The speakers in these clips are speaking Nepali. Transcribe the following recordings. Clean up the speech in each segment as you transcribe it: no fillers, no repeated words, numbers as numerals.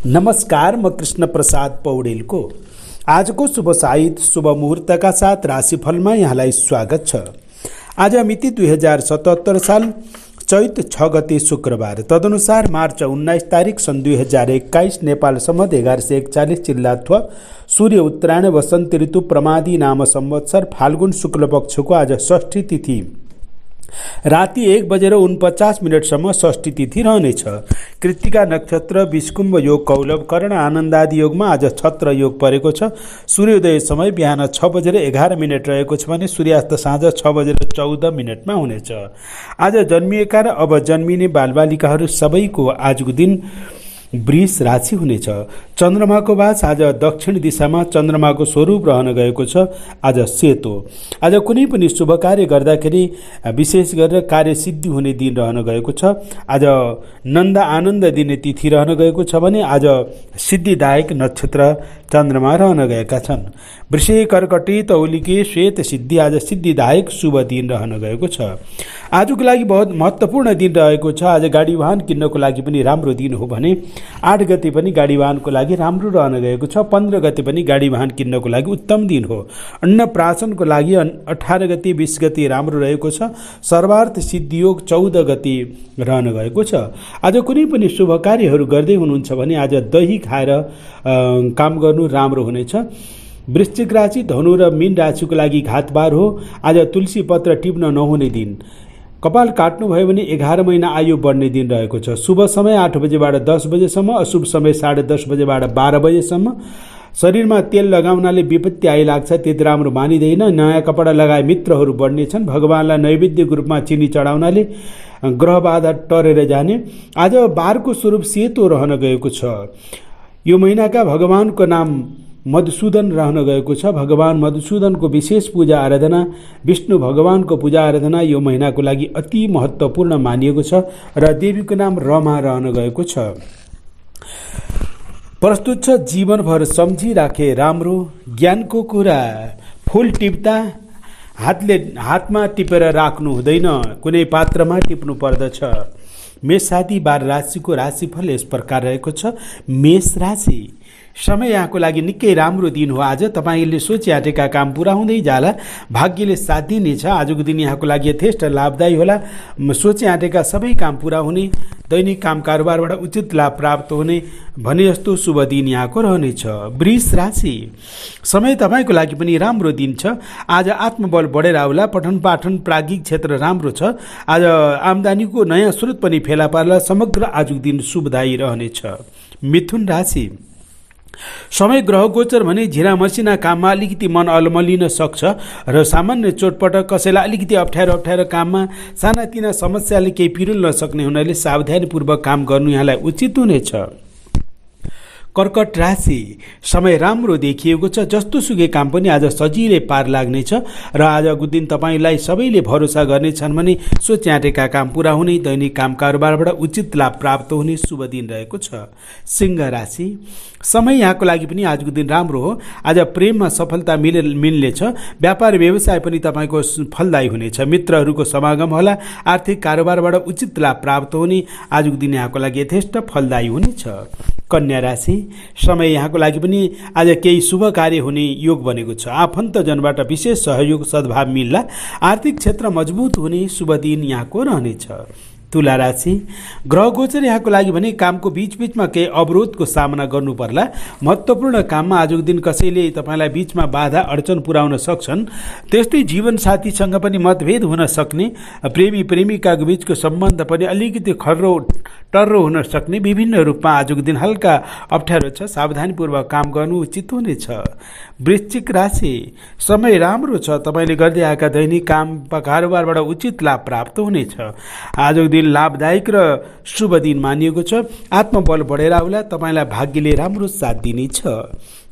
नमस्कार, म कृष्ण प्रसाद पौडेलको आजको शुभ साहित्य शुभ मुहूर्तका साथ राशिफलमा यहाँलाई स्वागत छ। आज मिति 2077 साल चैत 6 गते शुक्रबार, तदनुसार मार्च 19 तारिक सन् 2021 नेपाल सम्मत 1141 चिल्लाथ्व सूर्य उत्तरायण वसन्त ऋतु प्रमादी नाम संवत्सर फाल्गुन शुक्ल पक्षको आज षष्ठी तिथि राति 1:49 षष्ठी तिथि रहनेछ। कृत्तिका नक्षत्र विषकुम्भ योग कौलव कर्ण आनन्दादि योगमा आज छत्र योग परेको छ। सूर्योदय समय बिहान 6:11 रहेको छ भने सूर्यास्त साँझ 6:14 हुनेछ। आज जन्मिएका र अब जन्मिने बालबालिकाहरू सबैको आजको दिन वृष राशि हुनेछ। चन्द्रमाको वास आज दक्षिण दिशामा चन्द्रमाको स्वरूप रहन गएको छ। आज सेतो। आज कुनै पनि शुभ कार्य गर्दाखेरि विशेष गरेर कार्यसिद्धि हुने दिन रहन गएको छ। आज नन्द आनन्द दिने तिथि रहन गएको छ भने आज सिद्धिदायक नक्षत्र चन्द्रमा रहन गएका छन्। वृषे कर्कटे तौलिके श्वेत सिद्धि आज सिद्धिदायक शुभ दिन रहन गएको छ। आजको लागि बहुत महत्त्वपूर्ण दिन रहेको छ। आज गाडी वाहन किन्नको लागि पनि राम्रो दिन हो भने 8 गते पनि गाडी वाहनको लागि राम्रो रहन गएको छ। 15 गते पनि गाडी वाहन किन्नको लागि उत्तम दिन हो। अन्नप्राशनको लागि 18 गते 20 गते राम्रो रहेको छ। सर्वार्थ सिद्धियोग 14 गते रहन गएको छ। आज कुनै पनि शुभ कार्यहरू गर्दै हुनुहुन्छ भने आज दही खाएर काम गर्नु राम्रो हुनेछ। वृश्चिक राशि धनु र मीन राशिको लागि घातबार हो। आज तुलसी पत्र टिप्न नहुने दिन। कपाल काट्नु भयो भने 11 महिना आयु बढ्ने दिन रहेको छ। शुभ समय 8 बजेबाट 10 बजेसम्म, अशुभ समय 10:30 बजेबाट 12 बजेसम्म। शरीरमा तेल लगाउनाले विपत्ति आइलाग्छ, त्यति राम्रो मानिँदैन। नयाँ कपडा लगाए मित्रहरू बढ्नेछन्। भगवानलाई नैवेद्यको रूपमा चिनी चढाउनाले ग्रह बाधा टरेर जाने। आज बारको स्वरूप सेतो रहन गएको छ। यो महिनाका भगवानको नाम मधुसूदन रहन गएको छ। भगवान मधुसूदनको विशेष पूजा आराधना, विष्णु भगवानको पूजा आराधना यो महिनाको लागि अति महत्त्वपूर्ण मानिएको छ र देवीको नाम रमा रहन गएको छ। प्रस्तुत छ जीवनभर सम्झिराखे राम्रो ज्ञानको कुरा। फुल टिप्दा हातमा टिपेर राख्नु हुँदैन, कुनै पात्रमा टिप्नु पर्दछ। मेष साथी 12 राशिको राशिफल यस प्रकार रहेको छ। मेष राशि समय यहाँको लागि निकै राम्रो दिन हो। आज तपाईँले सोची आँटेका काम पुरा हुँदै जाला। भाग्यले साथ दिनेछ। आजको दिन यहाँको लागि यथेष्ट लाभदायी होला। सोची आँटेका सबै काम पुरा हुने, दैनिक काम कारोबारबाट उचित लाभ प्राप्त हुने भने जस्तो शुभ दिन यहाँको रहनेछ। वृष राशि समय तपाईँको लागि पनि राम्रो दिन छ। आज आत्मबल बढेर आउला। पठन पाठन प्राज्ञिक क्षेत्र राम्रो छ। आज आम्दानीको नयाँ स्रोत पनि फेला पार्ला। समग्र आजको दिन शुभदायी रहनेछ। मिथुन राशि समय ग्रह गोचर भने झिरा मसिना काममा अलिकति मन अलमलिन सक्छ र सामान्य चोटपटक, कसैलाई अलिकति अप्ठ्यारो काममा सानातिना समस्याले केही पिरुल नसक्ने हुनाले सावधानीपूर्वक काम गर्नु यहाँलाई उचित हुनेछ। कर्कट राशि समय राम्रो देखिएको छ। जस्तो सुकै काम पनि आज सजिलै पार लाग्नेछ र आजको दिन तपाईँलाई सबैले भरोसा गर्नेछन् भने सोचे आँटेका काम पुरा हुने, दैनिक काम कारोबारबाट उचित लाभ प्राप्त हुने शुभ दिन रहेको छ। सिंह राशि समय यहाँको लागि पनि आजको दिन राम्रो हो। आज प्रेममा सफलता मिल्नेछ। व्यापार व्यवसाय पनि तपाईँको फलदायी हुनेछ। मित्रहरूको समागम होला। आर्थिक कारोबारबाट उचित लाभ प्राप्त हुने आजको दिन यहाँको लागि यथेष्ट फलदायी हुनेछ। कन्या राशि समय यहाँको लागि पनि आज केही शुभ कार्य हुने योग बनेको छ। आफन्तजनबाट विशेष सहयोग सद्भाव मिल्ला। आर्थिक क्षेत्र मजबुत हुने शुभ दिन यहाँको रहनेछ। तुला राशि ग्रह गोचर यहाँको लागि भने कामको बीचमा केही अवरोधको सामना गर्नु पर्ला। महत्त्वपूर्ण काममा आजको दिन कसैले तपाईँलाई बीचमा बाधा अडचन पुर्याउन सक्छन्। त्यस्तै जीवनसाथीसँग पनि मतभेद हुन सक्ने, प्रेमी प्रेमिकाको बीचको सम्बन्ध पनि अलिकति टर्रो हुन सक्ने, विभिन्न रूपमा आजको दिन हल्का अप्ठ्यारो छ। सावधानीपूर्वक काम गर्नु उचित हुनेछ। वृश्चिक राशि समय राम्रो छ। तपाईँले गर्दै आएका दैनिक काम कारोबारबाट उचित लाभ प्राप्त हुनेछ। आजको दिन लाभदायक र शुभ दिन मानिएको छ। आत्मबल बढेर आउला। तपाईँलाई भाग्यले राम्रो साथ दिनेछ।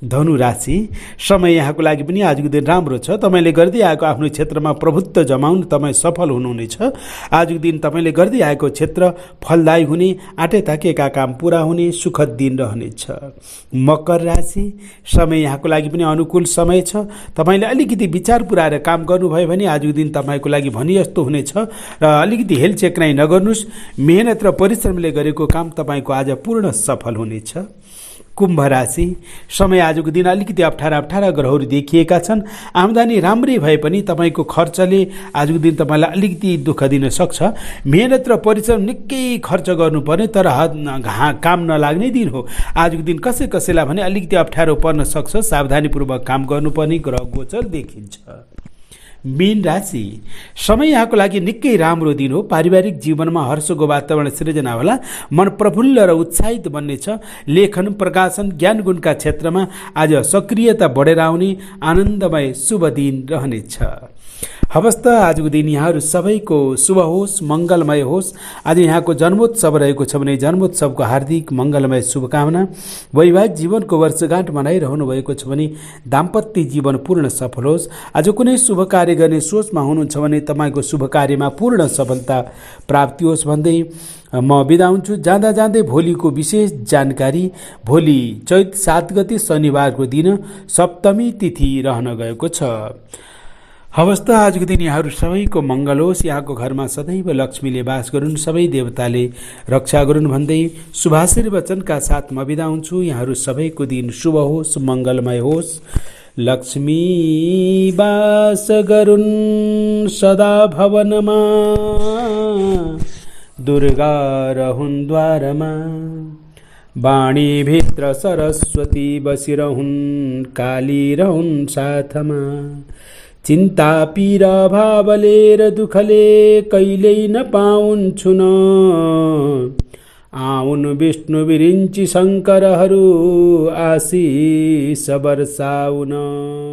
धनु राशि, समय यहाँको लागि पनि आजको दिन राम्रो छ। तपाईँले गर्दै आएको आफ्नो क्षेत्रमा प्रभुत्व जमाउन तपाईँ सफल हुनुहुनेछ। आजको दिन तपाईँले गर्दै आएको क्षेत्र फलदायी हुने, आँटे ताकेका काम पुरा हुने सुखद दिन रहनेछ। मकर राशि, समय यहाँको लागि पनि अनुकूल समय छ। तपाईँले अलिकति विचार पुऱ्याएर काम गर्नुभयो भने आजको दिन तपाईँको लागि भनी जस्तो हुनेछ र अलिकति हेल चेक्राइ नगर्नुहोस्। मेहनत र परिश्रमले गरेको काम तपाईँको आज पूर्ण सफल हुनेछ। कुम्भ राशि, समय आजको दिन अलिकति अप्ठ्यारा ग्रहहरू देखिएका छन्। आम्दानी राम्रै भए पनि तपाईँको खर्चले आजको दिन तपाईँलाई अलिकति दुःख दिन सक्छ। मेहनत र परिश्रम निकै खर्च गर्नुपर्ने तर काम नलाग्ने दिन हो। आजको दिन कसैलाई भने अलिकति अप्ठ्यारो पर्न सक्छ। सावधानीपूर्वक काम गर्नुपर्ने ग्रह गोचर देखिन्छ। मीन राशि, समय यहाँको लागि निकै राम्रो दिन हो। पारिवारिक जीवनमा हर्षको वातावरण सृजना होला। मन प्रफुल्ल र उत्साहित बन्नेछ। लेखन, प्रकाशन, ज्ञान गुणका क्षेत्रमा आज सक्रियता बढेर आउने आनन्दमय शुभ दिन रहनेछ। हवस् त आजको दिन यहाँहरू सबैको शुभ होस्, मङ्गलमय होस्। आज यहाँको जन्मोत्सव रहेको छ भने जन्मोत्सवको हार्दिक मङ्गलमय शुभकामना। वैवाहिक जीवनको वर्षगाँठ मनाइरहनु भएको छ भने दाम्पत्य जीवन पूर्ण सफल होस्। आज कुनै शुभ कार्य गर्ने सोचमा हुनुहुन्छ भने तपाईँको शुभ कार्यमा पूर्ण सफलता प्राप्ति होस् भन्दै म बिदा हुन्छु। जाँदा जाँदै भोलिको विशेष जानकारी। भोलि चैत 7 गते शनिबारको दिन सप्तमी तिथि रहन गएको छ। हवस् त आजको दिन यहाँहरू सबैको मङ्गल होस्। यहाँको घरमा सदैव लक्ष्मीले वास गरून्, सबै देवताले रक्षा गरून् भन्दै शुभाशीर्वचनका साथ म बिदा हुन्छु। यहाँहरू सबैको दिन शुभ होस्, मङ्गलमय होस्। लक्ष्मी वास गरून् सदा भवनमा, दुर्गा रहुन् द्वारमा, वाणी भित्र सरस्वती बसिरहुन्, काली रहन् साथमा। चिन्ता पीरा भावले र दुखले कहिल्यै नपाउन्छु न, आउन् विष्णु विरिञ्ची शङ्करहरू आशिष बर्साउन।